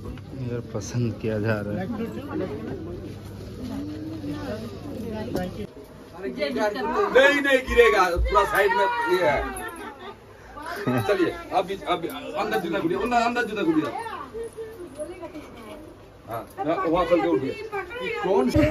इधर पसंद किया जा रहा है। नहीं गिरेगा, पूरा साइड में ये है। चलिए अब अंदर जूता गुड़िया, अंदर जूता गुड़िया। हाँ वहाँ खोल के उठिए। कौन से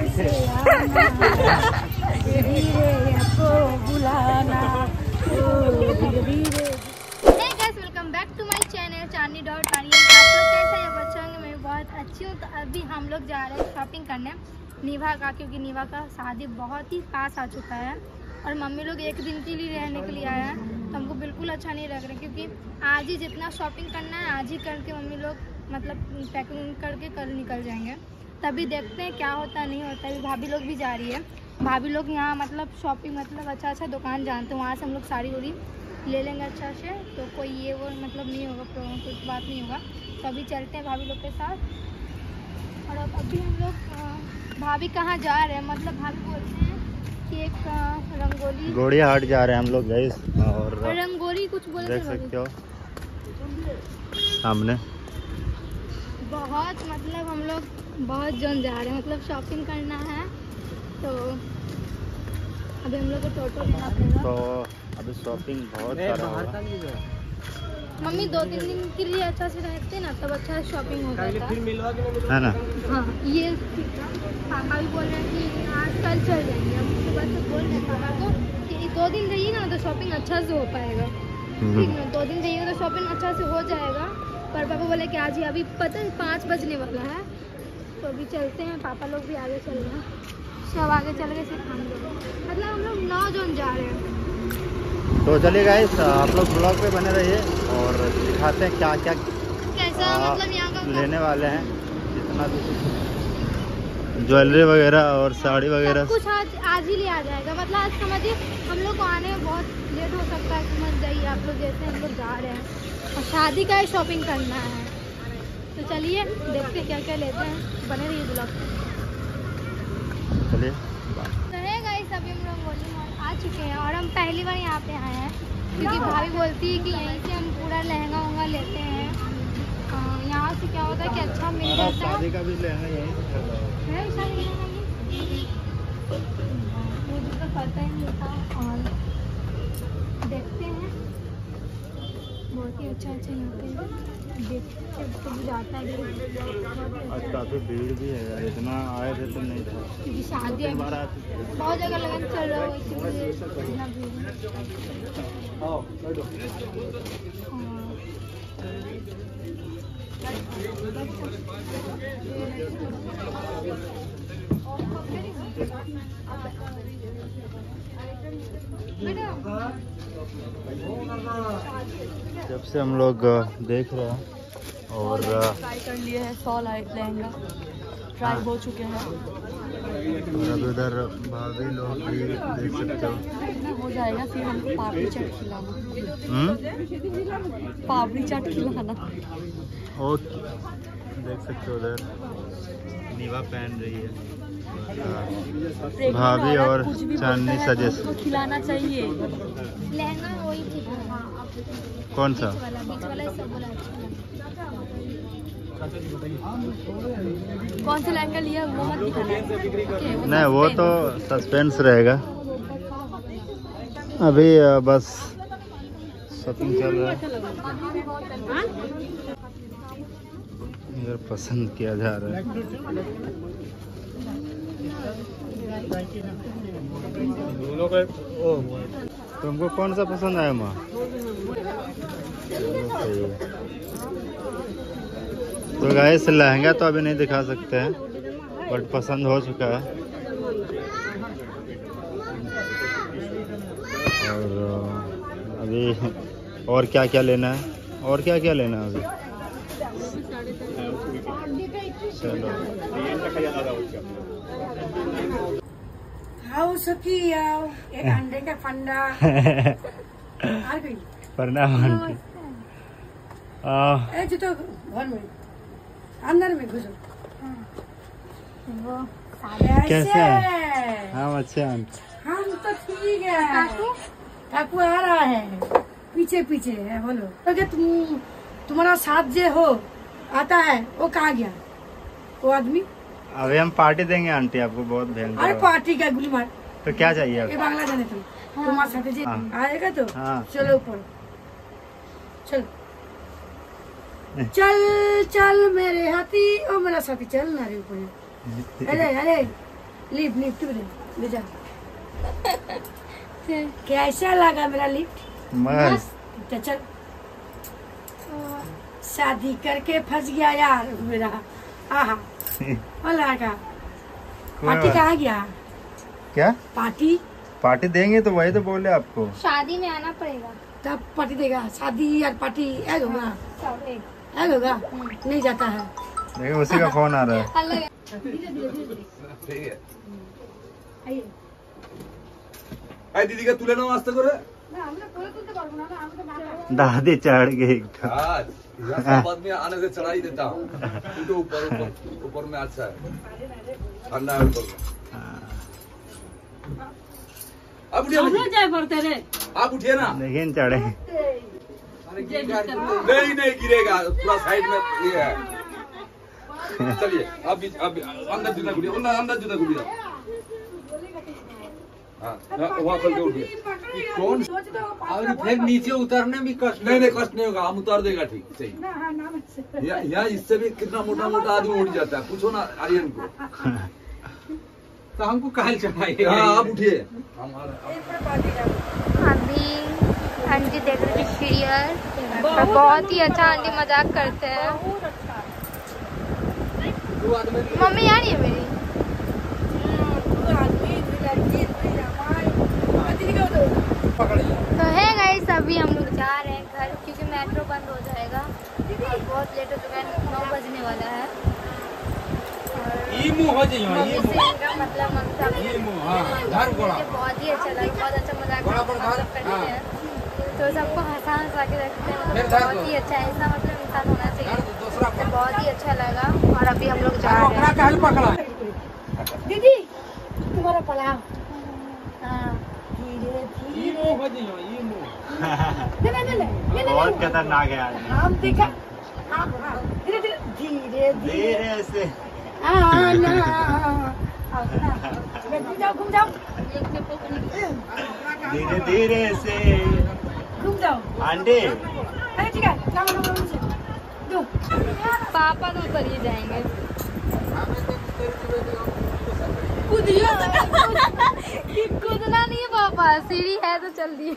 welcome back to my channel Chandni dot Rani. आप लोग कैसे हैं? बच्चे होंगे, मैं बहुत अच्छी हूँ। तो अभी हम लोग जा रहे हैं शॉपिंग करने नीवा का, क्योंकि नीवा का शादी बहुत ही पास आ चुका है और मम्मी लोग एक दिन के लिए रहने के लिए आए हैं। तो हमको बिल्कुल अच्छा नहीं लग रहा, क्योंकि आज ही जितना शॉपिंग करना है आज ही करके मम्मी लोग मतलब पैकिंग करके कल निकल जाएंगे। तभी देखते हैं क्या होता नहीं होता है। भाभी लोग भी जा रही है। भाभी लोग यहाँ मतलब शॉपिंग मतलब अच्छा दुकान जानते हैं, वहाँ से हम लोग साड़ी उड़ी ले लेंगे अच्छा से। तो कोई ये वो मतलब नहीं होगा, कुछ बात नहीं होगा। तो अभी चलते हैं भाभी लोग के साथ। और अब अभी हम लोग भाभी कहाँ जा रहे हैं, मतलब भाभी बोलते हैं कि एक रंगोली गोड़िया हाट जा रहे हैं हम लोग गाइस। और रंगोली कुछ बोल देख सकते हो सामने बहुत मतलब हम लोग बहुत जन जा रहे हैं, मतलब शॉपिंग करना है। तो अभी हम लोग को टोटो लेना पड़ेगा। तो अभी शॉपिंग बहुत सारा होगा। मम्मी 2-3 दिन के लिए अच्छा से रहते ना, तब अच्छा शॉपिंग हो जाता है ना। हाँ ये पापा भी बोल रहे हैं कि आज कल चल जाएंगे। हम सुबह से बोल रहे हैं पापा को कि 2 दिन रहिएगा ना तो शॉपिंग अच्छा से हो पाएगा। ठीक है, 2 दिन रहिएगा तो शॉपिंग अच्छा से हो जाएगा। पर पापा बोले कि आज ही, अभी पता है 5 बजने वाला है। तो अभी चलते हैं, पापा लोग भी आगे चल रहे हैं, सब आगे चल गए, सिर्फ हम लोग मतलब हम लोग 9 जन जा रहे हैं। तो चलिए गाइस आप लोग ब्लॉग पे बने रहिए और दिखाते हैं क्या क्या कैसा मतलब यहाँ का लेने वाले हैं। जितना ज्वेलरी वगैरह और साड़ी वगैरह कुछ आज ही लिया जाएगा। मतलब आज समझिए हम लोग को आने में बहुत लेट हो सकता है। समझ जाइए आप लोग, जैसे हम लोग जा रहे हैं और शादी का ही शॉपिंग करना है। तो चलिए देखते क्या क्या लेते हैं, बने रहिए ब्लॉग पे। चलिए अभी हम लोग रंगोली मॉल आ चुके हैं और हम पहली बार यहाँ पे आए हैं, क्योंकि भाभी बोलती है कि यहीं से हम पूरा लहंगा वहंगा लेते हैं। यहाँ से क्या होता है कि अच्छा मिल जाता है। शादी का भी लहंगा यहीं है शादी मुझे तो पता ही नहीं था। और देखते हैं बहुत ही अच्छा यहाँ पे देखते तो जाता है। आज काफी भीड़ भी है यार, इतना आए थे तो नहीं था, क्योंकि शादी बहुत जगह लगन चल रहा है, इसलिए इतना भीड़ जब से हम लोग देख रहे हैं और ट्राई कर लिए हैं 100 लहंगा ट्राई हो चुके हैं। और अब इधर भाभी लोग भी देख सकते हो। हो जाएगा फिर हमको पापड़ी चाट खिलाना। पापड़ी चाट खिलाना। ओके देख सकते हो उधर नीवा पहन रही है भाभी और चांदनी सजेस्ट तो खिलाना चाहिए। लहंगा वही ठीक है। कौन सा बीच वाला सब बोला कौन सा लहंगा लिया वो मत दिखाना। नहीं, वो तो सस्पेंस रहेगा। अभी बस शॉपिंग चल रहा है, इधर पसंद किया जा रहा है। तुमको कौन सा पसंद आया माँ? तो गाइस लहंगा तो अभी नहीं दिखा सकते हैं, बट पसंद हो चुका है। और अभी और क्या क्या लेना है, और क्या क्या लेना है अभी। चलो आओ सखी आओ, एक अंडे का फंडा आ गई। प्रणाम आंटी। ए जी तो घर में अंदर में घुसो। वो कैसे हैं? हम अच्छे हैं आंटी। हम तो ठीक है। काकू आ रहा है, पीछे पीछे है। बोलो तो क्या तुम्हारा साथ जे हो आता है वो कहाँ गया वो आदमी? अभी हम पार्टी देंगे आंटी आपको, बहुत अरे भयंकर। पार्टी का गुली मार। तो क्या चाहिए ये आपको? बांग्ला जाने तुम तुम्हारे साथ जी हाँ। आएगा तो हाँ। चलो ऊपर चल चल चल मेरे हाथी ओ मेरा साथी चल ना रे ऊपर। अरे अरे लिफ्ट लिफ्ट ले जा। कैसा लगा मेरा लिफ्ट? मस्त। तो चल शादी करके फंस गया यार मेरा। आहा लगा पार्टी कहाँ गया? क्या पार्टी देंगे तो वही तो बोले आपको। शादी में आना पड़ेगा तब पार्टी देगा। शादी यार पार्टी ऐड होगा सब एक ऐड होगा नहीं जाता है। देखिए उसी का फोन आ रहा है। अलग है। ठीक है आइए आई दीदी का तुले नाम आस्ते करे दादी चढ़ गई। आज यहाँ सब आदमी आने से चढ़ा ही देता हूँ। उठो ऊपर ऊपर ऊपर में अच्छा है, ठंडा है ऊपर में। आप उठिए आप उठिए ना। देखिए चढ़े। नहीं गिरेगा, पूरा साइड में ये है। चलिए अब अंदर जूता घुड़िए, अंदर जूता घुड़िए। हाँ वहाँ चल के उठिए। कौन और फिर नीचे उतरने में कष्ट नहीं कष्ट नहीं होगा, हम उतार देगा। ठीक सही। यहाँ इससे भी कितना मोटा मोटा आदमी उठ जाता है, पूछो ना आर्यन को। तो हमको कहल चढ़ाइए। हाँ आप उठिए। अभी आंटी देख रही है सीरियल। बहुत ही अच्छा आंटी मजाक करते हैं। मम्मी आ रही है मेरी। तो है गाइस अभी हम लोग जा रहे हैं घर, क्योंकि मेट्रो बंद हो जाएगा और बहुत लेट हो चुका है, 9 बजने वाला है। मम्मी से इनका मतलब ममता मुझे बहुत ही अच्छा लगा, बहुत अच्छा मजाक करते हैं। तो सबको हंसा के रखते हैं, मतलब बहुत ही अच्छा ऐसा मतलब इंसान होना चाहिए। तो बहुत ही अच्छा लगा और अभी हम लोग जा रहे हैं। दीदी तुम्हारा पलाव। हाँ धीरे धीरे बहुत खतरनाक है आदमी। हम देखा धीरे धीरे धीरे धीरे से। घूम जाओ धीरे धीरे से घूम जाओ आंटी। अरे ठीक है दो पापा तो ऊपर ही जाएंगे। कूदना नहीं है पापा, सीढ़ी है तो चल दिए।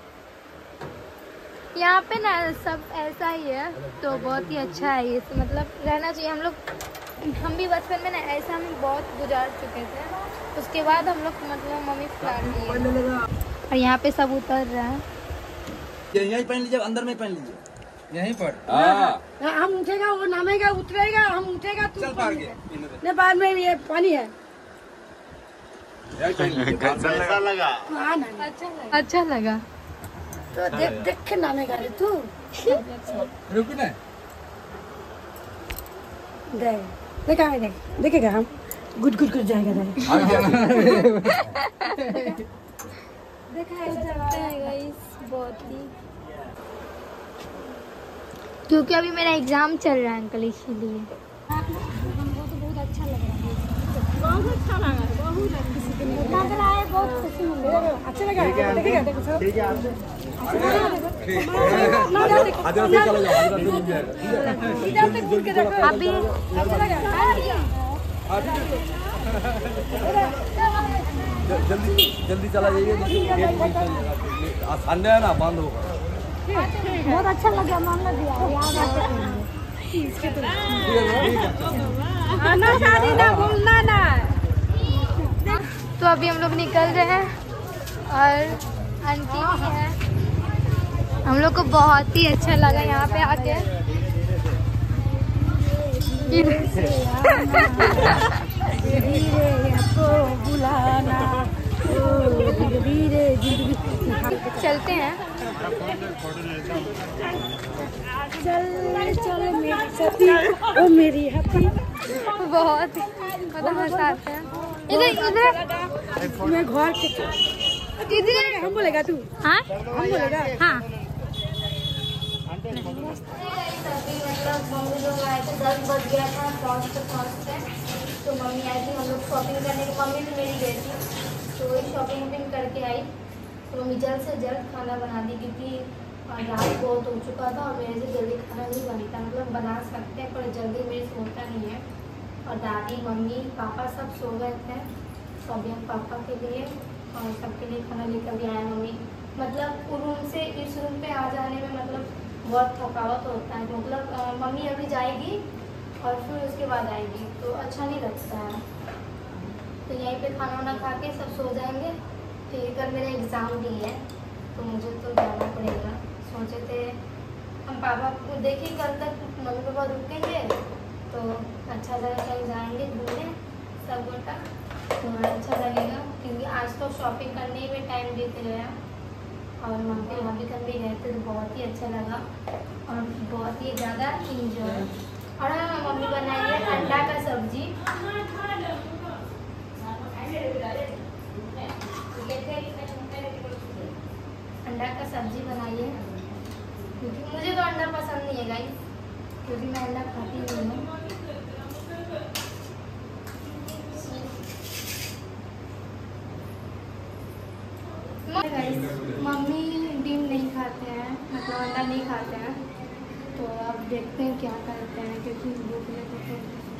यहाँ पे ना सब ऐसा ही है, तो बहुत ही अच्छा है ये, मतलब रहना चाहिए। हम भी बचपन में ना ऐसा हम बहुत गुजार चुके थे, उसके बाद हम लोग मतलब मम्मी फ्लैट लिए और यहाँ पे सब उतर रहे हैं। यहीं पहन लीजिए, अंदर में पहन लीजिए, यहीं पर। हम उठेगा वो नामेगा उतरेगा, हम उठेगा तू चल पार के नहीं बाद में ये पानी है। कैसा लगा? हाँ ना अच्छा लगा। तो देख के नामेगा रे तू। रुक ना। देखा है देखेगा हम गुड गुड गुड जाएगा देखा है गाइस बहुत ही, क्योंकि अभी मेरा एग्जाम चल रहा है अंकल, इसीलिए हमको तो बहुत अच्छा लग रहा है। बहुत अच्छा लगा, बहुत लग रहा है, बहुत खुशी मिल रही है। अच्छा लगा देखेगा देखो ठीक है आप अभी जल्दी चला जाइए, संडे है ना बंद होगा। बहुत अच्छा लगा, मामला दिया शादी ना भूलना ना। तो अभी हम लोग निकल रहे हैं और आंटी भी है। हम लोग को बहुत ही अच्छा लगा यहाँ पे आके। चलते हैं। चल चल मेरी सती ओ मेरी हती। बहुत मतलब हंसाते हैं। इधर इधर मैं घर के इधर हम बोलेगा तू हाँ हम बोलेगा हाँ मतलब मम्मी लोग आए थे, 10 बज गया था पहुँचते। तो मम्मी आई थी, हम लोग शॉपिंग करने की, मम्मी भी मेरी गई थी, तो वही शॉपिंग करके आई। तो मम्मी जल्द से जल्द खाना बना दी, क्योंकि रात बहुत हो चुका था और मेरे से जल्दी खाना नहीं बनता, मतलब बना सकते हैं पर जल्दी मेरे से होता नहीं है। और दादी मम्मी पापा सब सो गए थे, सौम्या पापा के लिए और सबके लिए खाना लेकर भी आया मम्मी। मतलब रूम से इस रूम पे आ जाने में मतलब बहुत थकावट होता है, मतलब मम्मी अभी जाएगी और फिर उसके बाद आएगी तो अच्छा नहीं लगता है। तो यहीं पे खाना वाना खा के सब सो जाएंगे। फिर कल मेरा एग्ज़ाम भी है तो मुझे तो जाना पड़ेगा। सोचे थे हम पापा को देखिए कल तक मम्मी पापा रुकेंगे तो अच्छा जगह कहीं जाएंगे घूमने सब गोटा, तो अच्छा लगेगा, क्योंकि आज तो शॉपिंग करने में टाइम देते गया और मम्मी वहाँ भी कभी गए थे तो बहुत ही अच्छा लगा और बहुत ही ज़्यादा इंजॉय। और मम्मी बनाई है अंडा का सब्जी, अंडा का सब्जी बनाई है, क्योंकि मुझे तो अंडा पसंद नहीं है गाइस, क्योंकि मैं अंडा खाती नहीं हूँ। मम्मी डिम नहीं खाते हैं, मतलब अंडा नहीं खाते हैं, तो अब देखते हैं क्या करते हैं, क्योंकि भूख लगे तो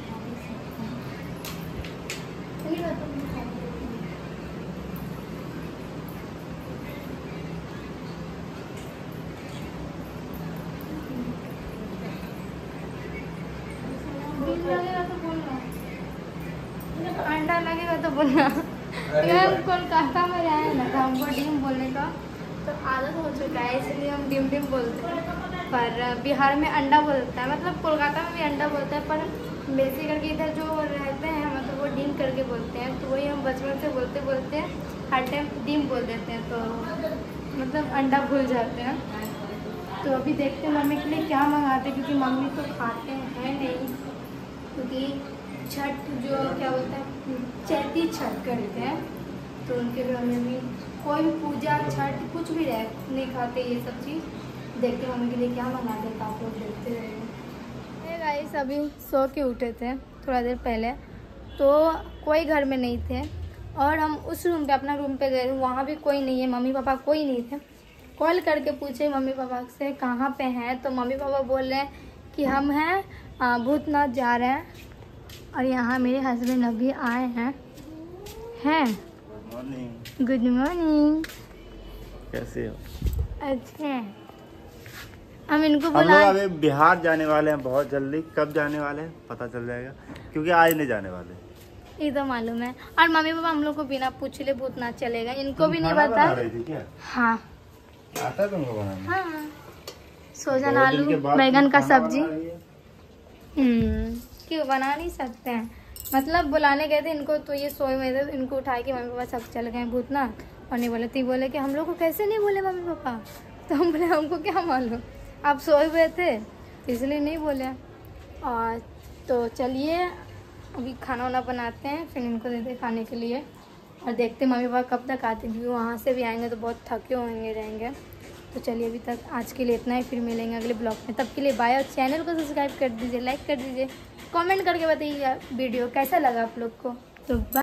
लगेगा तो बोलना, अंडा लगेगा तो बोलना। कोलकाता में रहे ना तो हमको डिम बोलने का तो आदत हो चुका है, इसलिए हम डिम डिम बोलते हैं। पर बिहार में अंडा बोलता है, मतलब कोलकाता में भी अंडा बोलता है, पर बेसिक करके इधर जो रहते हैं मतलब वो डिम करके बोलते हैं। तो वही हम बचपन से बोलते बोलते हर टाइम डिम बोल देते हैं, तो मतलब अंडा भूल जाते हैं। तो अभी देखते हैं मम्मी के लिए क्या मंगाते हैं, क्योंकि मम्मी तो खाते हैं नहीं, क्योंकि छठ जो क्या बोलते हैं चैती छठ करते हैं, तो उनके लिए हमें भी कोई भी पूजा छठ कुछ भी रहे नहीं खाते ये सब चीज़। देखते हैं मम्मी के लिए क्या मंगा देते, आप लोग देखते रहेंगे। गाइस अभी सो के उठे थे थोड़ा देर पहले, तो कोई घर में नहीं थे और हम उस रूम पे अपना रूम पे गए, वहाँ भी कोई नहीं है, मम्मी पापा कोई नहीं थे। कॉल करके पूछे मम्मी पापा से कहाँ पे हैं, तो मम्मी पापा बोल रहे हैं कि हम हैं भूतनाथ जा रहे हैं, और यहाँ मेरे हस्बैंड अभी आए हैं। गुड मॉर्निंग, कैसे हो? अच्छा हम इनको हम लोग अभी बिहार जाने वाले हैं बहुत जल्दी। कब जाने वाले हैं पता चल जाएगा, क्योंकि आज नहीं जाने वाले, ये तो मालूम है। और मम्मी पापा हम लोग को बिना पूछे भूतनाथ चलेगा, इनको भी नहीं पता। हाँ आता तुमको बनाना? हाँ, सोजन आलू बैगन का सब्जी। क्यों बना नहीं सकते हैं, मतलब बुलाने गए थे इनको, तो ये सोए हुए थे, इनको उठा के मम्मी पापा सब चल गए भूतनाथ। और नहीं बोले, तो बोले कि हम लोग को कैसे नहीं बोले मम्मी पापा, तो हम बोले हमको क्या मालूम, आप सोए हुए थे इसलिए नहीं बोले। और तो चलिए अभी खाना वाना बनाते हैं, फिर इनको देते खाने के लिए और देखते मम्मी पापा कब तक आते हैं, क्योंकि वहाँ से भी आएंगे तो बहुत थके होंगे रहेंगे। तो चलिए अभी तक आज के लिए इतना ही, फिर मिलेंगे अगले ब्लॉग में, तब के लिए बाय। और चैनल को सब्सक्राइब कर दीजिए, लाइक कर दीजिए, कमेंट करके बताइए वीडियो कैसा लगा आप लोग को। तो